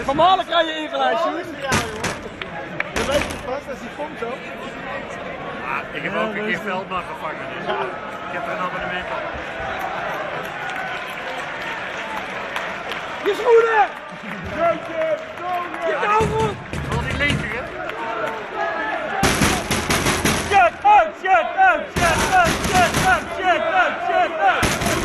Van Malen krijg je ingeleid, Sjoerd. Je weet het vast als hij komt zo. Ik heb ook een keer Veldman gevangen, dus ik heb er een abonnement op. Je schoenen! Je touwen! Wel die linker, hè? Shut up, shut up, shut up, shut up, shut up, shut up!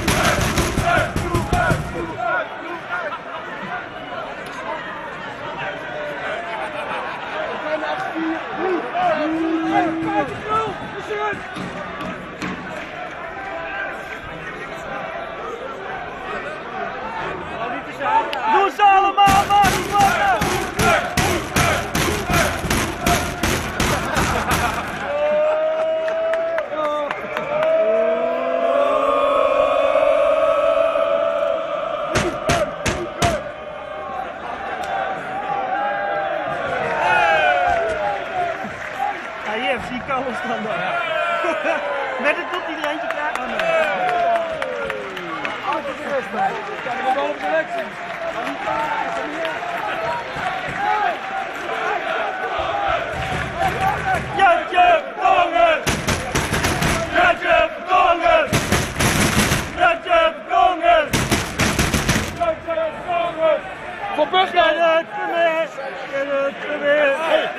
Doe ze allemaal, man! Ja, hier zie ik alles dan dan. Met het tot iedereen te klaar. Oh nee. Altijd de rest bij. Kijk, we wel op de selectie. Jetje Vertonghen! Jetje Vertonghen! Jetje Vertonghen! Jetje Vertonghen! Voor Burger! Kenneth Vermeer! Kenneth Vermeer!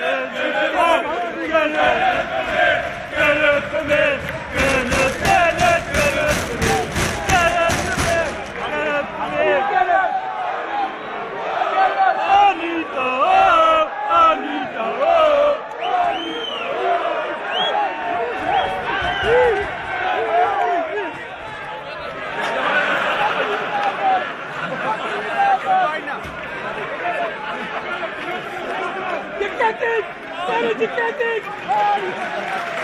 Kenneth Vermeer! Kenneth Anita! Anita! Je ketting! Waar is je ketting?